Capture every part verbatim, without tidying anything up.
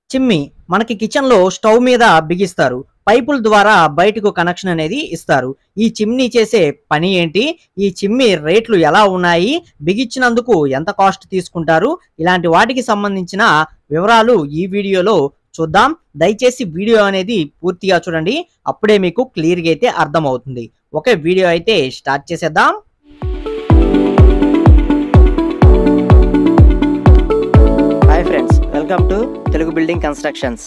Chimney మనకి kitchen లో stove మీద బిగిస్తారు. పైపుల ద్వారా బయటకు కనెక్షన్ అనేది ఇస్తారు. ఈ చిమ్నీ చేసే పని ఏంటి? ఈ చిమ్నీ రేట్లు ఎలా ఉన్నాయి? బిగించినందుకు ఎంత కాస్ట్ తీసుకుంటారు? ఇలాంటి వాటికి సంబంధించిన వివరాలు ఈ వీడియోలో చూద్దాం. దయచేసి వీడియో అనేది పూర్తిగా చూడండి. అప్పుడే మీకు క్లియర్గా అయితే అర్థమవుతుంది. ఓకే, వీడియో అయితే స్టార్ట్ చేసేద్దాం. Hi friends, welcome to Telugu building constructions.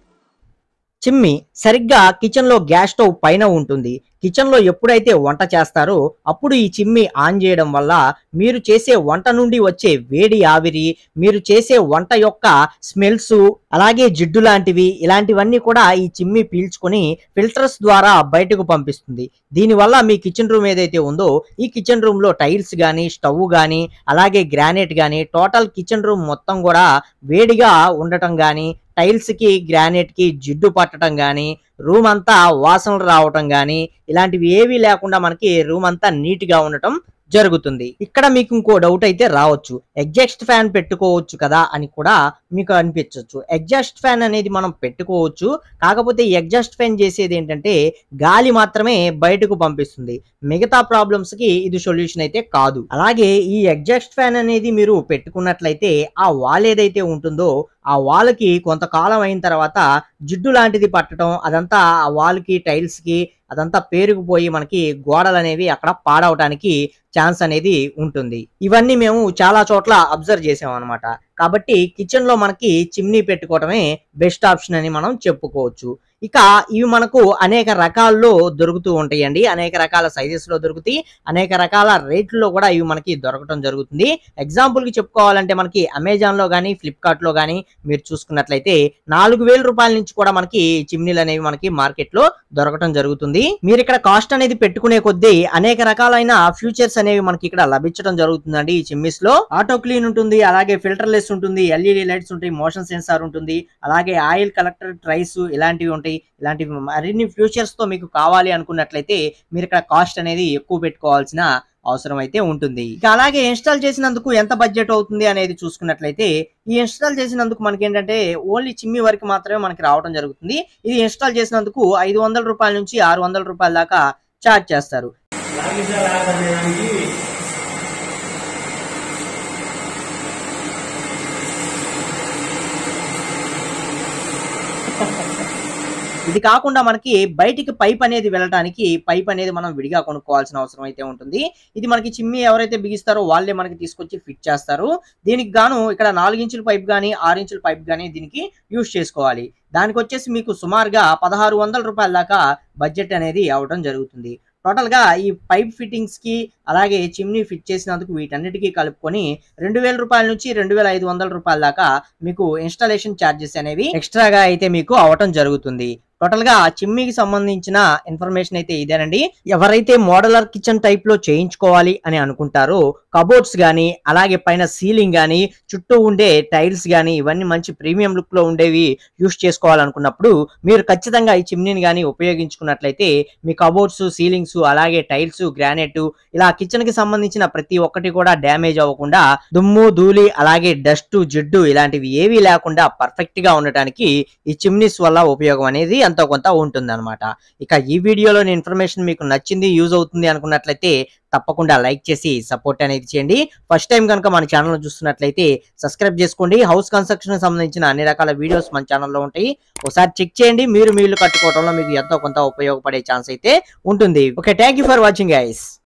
Chimney సరిగ్గా కిచెన్ లో గ్యాస్ స్టవ్ పైన ఉంటుంది. కిచెన్ లో ఎప్పుడైతే వంట చేస్తారో అప్పుడు ఈ చిమ్నీ ఆన్ చేయడం వల్ల మీరు చేసే వంట నుండి వచ్చే వేడి ఆవిరి, మీరు చేసే వంట యొక్క స్మెల్స్, అలాగే జిడ్డు లాంటివి ఇలాంటివన్నీ కూడా ఈ చిమ్నీ పీల్చుకొని ఫిల్టర్స్ ద్వారా బయటకు పంపిస్తుంది. దీనివల్ల మీ కిచెన్ రూమ్ ఏదైతే ఉందో ఈ కిచెన్ రూమ్ లో టైల్స్ కానీ, స్టవ్ కానీ, అలాగే గ్రానైట్ కానీ, టోటల్ కిచెన్ రూమ్ మొత్తం కూడా వేడిగా ఉండటం కానీ, టైల్స్ కి గ్రానైట్ కి జిడ్డు పట్టడం కానీ, రూమ్ అంతా వాసనలు రావటం కానీ ఇలాంటివి ఏవీ లేకుండా మనకి రూమ్ అంతా నీట్ గా ఉండటం జరుగుతుంది. ఇక్కడ మీకు ఇంకో డౌట్ అయితే రావచ్చు, ఎగ్జాస్ట్ ఫ్యాన్ పెట్టుకోవచ్చు కదా అని కూడా మీకు అనిపించవచ్చు. ఎగ్జాస్ట్ ఫ్యాన్ అనేది మనం పెట్టుకోవచ్చు, కాకపోతే ఈ ఎగ్జాస్ట్ ఫ్యాన్ చేసేది ఏంటంటే గాలి మాత్రమే బయటకు పంపిస్తుంది. మిగతా ప్రాబ్లమ్స్ కి ఇది సొల్యూషన్ అయితే కాదు. అలాగే ఈ ఎగ్జాస్ట్ ఫ్యాన్ అనేది మీరు పెట్టుకున్నట్లయితే ఆ వాల్ ఏదైతే ఉంటుందో ఆ వాల్కి కొంతకాలం అయిన తర్వాత జిడ్డు లాంటిది పట్టడం, అదంతా ఆ వాల్కి, టైల్స్ కి అదంతా పేరుకుపోయి మనకి గోడలు అనేవి అక్కడ పాడవటానికి ఛాన్స్ అనేది ఉంటుంది. ఇవన్నీ మేము చాలా చోట్ల అబ్జర్వ్ చేసాం అనమాట. కాబట్టి కిచెన్ లో మనకి చిమ్నీ పెట్టుకోవటమే బెస్ట్ ఆప్షన్ అని మనం చెప్పుకోవచ్చు. ఇక ఇవి మనకు అనేక రకాల్లో దొరుకుతూ ఉంటాయండి. అనేక రకాల సైజెస్ లో దొరుకుతాయి, అనేక రకాల రేట్లలో కూడా ఇవి మనకి దొరకటం జరుగుతుంది. ఎగ్జాంపుల్ కి చెప్పుకోవాలంటే మనకి అమెజాన్ లో కానీ, ఫ్లిప్కార్ట్ లో కానీ మీరు చూసుకున్నట్లయితే నాలుగు వేల రూపాయల నుంచి కూడా మనకి చిమ్నీలు అనేవి మనకి మార్కెట్ లో దొరకటం జరుగుతుంది. మీరు ఇక్కడ కాస్ట్ అనేది పెట్టుకునే కొద్దీ అనేక రకాలైన ఫ్యూచర్స్ అనేవి మనకి ఇక్కడ లభించడం జరుగుతుందండి. ఈ చిమ్నీస్ లో ఆటో క్లీన్ ఉంటుంది, అలాగే ఫిల్టర్ లెస్ ఉంటుంది, ఎల్ఈడి లైట్స్ ఉంటాయి, మోషన్ సెన్సార్ ఉంటుంది, అలాగే ఆయిల్ కలెక్టర్ ట్రైస్ ఇలాంటివి ఉంటాయి. ఇలాంటి మరిన్ని ఫ్యూచర్స్ తో మీకు కావాలి అనుకున్నట్లయితే మీరు ఇక్కడ కాస్ట్ అనేది ఎక్కువ పెట్టుకోవాల్సిన అవసరం అయితే ఉంటుంది. ఇక అలాగే ఇన్స్టాల్ చేసినందుకు ఎంత బడ్జెట్ అవుతుంది అనేది చూసుకున్నట్లయితే ఈ ఇన్స్టాల్ చేసినందుకు మనకి ఏంటంటే ఓన్లీ చిమ్నీ వరకు మాత్రమే మనకి రావడం జరుగుతుంది. ఇది ఇన్స్టాల్ చేసినందుకు ఐదు వందల రూపాయల నుంచి ఆరు వందల రూపాయల దాకా ఛార్జ్ చేస్తారు. ఇది కాకుండా మనకి బయటికి పైప్ అనేది వెళ్ళడానికి పైప్ అనేది మనం విడిగా కొనుక్కోవాల్సిన అవసరం అయితే ఉంటుంది. ఇది మనకి చిమ్నీ ఎవరైతే బిగిస్తారో వాళ్ళే మనకి తీసుకొచ్చి ఫిట్ చేస్తారు. దీనికి గాను ఇక్కడ నాలుగు ఇంచుల పైప్ కానీ, ఆరు ఇంచుల పైప్ కానీ దీనికి యూజ్ చేసుకోవాలి. దానికి వచ్చేసి మీకు సుమారుగా పదహారు వందల రూపాయల దాకా బడ్జెట్ అనేది అవడం జరుగుతుంది. టోటల్ గా ఈ పైప్ ఫిట్టింగ్స్ కి, అలాగే చిమ్నీ ఫిట్ చేసినందుకు వీటన్నిటికీ కలుపుకొని రెండు వేల రూపాయల నుంచి రెండు వేల ఐదు వందల రూపాయల దాకా మీకు ఇన్స్టాలేషన్ ఛార్జెస్ అనేవి ఎక్స్ట్రాగా అయితే మీకు అవటం జరుగుతుంది. టోటల్ గా చిమ్నీకి సంబంధించిన ఇన్ఫర్మేషన్ అయితే ఇదేనండి. ఎవరైతే మోడలర్ కిచెన్ టైప్ లో చేయించుకోవాలి అని అనుకుంటారో కబోర్డ్స్ గానీ, అలాగే పైన సీలింగ్ గానీ, చుట్టూ ఉండే టైల్స్ గానీ ఇవన్నీ మంచి ప్రీమియం లుక్ లో ఉండేవి యూస్ చేసుకోవాలనుకున్నప్పుడు మీరు ఖచ్చితంగా ఈ చిమ్నీని గానీ ఉపయోగించుకున్నట్లయితే మీ కబోర్డ్స్, సీలింగ్స్, అలాగే టైల్స్, గ్రానైట్ ఇలా కిచెన్ కి సంబంధించిన ప్రతి ఒక్కటి కూడా డ్యామేజ్ అవ్వకుండా, దుమ్ము, ధూళి, అలాగే డస్ట్, జిడ్డు ఇలాంటివి ఏవీ లేకుండా పర్ఫెక్ట్ గా ఉండటానికి ఈ చిమ్నీస్ వల్ల ఉపయోగం అనేది ఎంతో కొంత ఉంటుంది అనమాట. ఇక ఈ వీడియోలోని ఇన్ఫర్మేషన్ మీకు నచ్చింది, యూజ్ అవుతుంది అనుకున్నట్లయితే తప్పకుండా లైక్ చేసి సపోర్ట్ అనేది చేయండి. ఫస్ట్ టైం కనుక మన ఛానల్ చూస్తున్నట్లయితే సబ్స్క్రైబ్ చేసుకోండి. హౌస్ కన్స్ట్రక్షన్ సంబంధించిన అన్ని రకాల వీడియోస్ మన ఛానల్లో ఉంటాయి, ఒకసారి చెక్ చేయండి. మీరు మీ ఇల్లు కట్టుకోవడంలో మీకు ఎంతో కొంత ఉపయోగపడే ఛాన్స్ అయితే ఉంటుంది. Okay, thank you for watching guys.